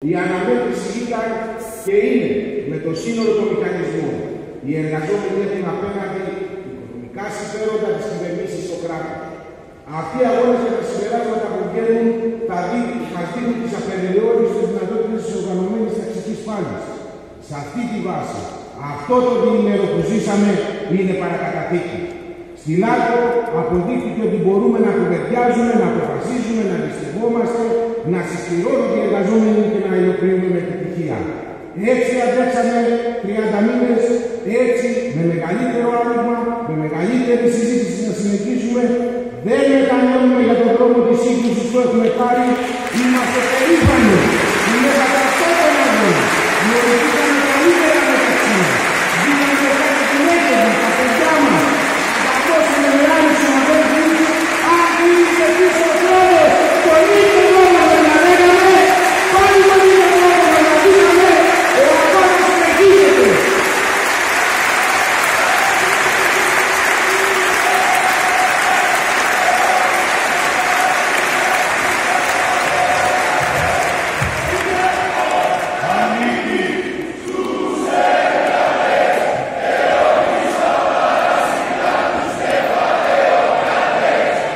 Η αναμέτρηση ήταν και είναι με το σύνολο των μηχανισμών. Οι εργαζόμενοι έχουν απέναντι οικονομικά συμφέροντα της κυβερνήσης στο κράτος. Αυτοί οι αγώνες και τα συμπεράσματα που βγαίνουν μας δίνουν τις απεριόριστες δυνατότητες της οργανωμένης ταξικής πάλης. Σε αυτή τη βάση, αυτό το διήμερο που ζήσαμε είναι παρακαταθήκη. Στην άκρη αποδείχθηκε ότι μπορούμε να κουβεντιάζουμε, να αποφασίζουμε, να δυστυχόμαστε, να συσπηρώνονται οι εργαζόμενοι και να υλοποιούμε με επιτυχία. Έτσι αντέξαμε 30 μήνες, έτσι με μεγαλύτερο άνοιγμα, με μεγαλύτερη συζήτηση να συνεχίσουμε. Δεν μετανιώνουμε για τον δρόμο της σύγκρουσης που έχουμε πάρει. Είμαστε περήφανοι.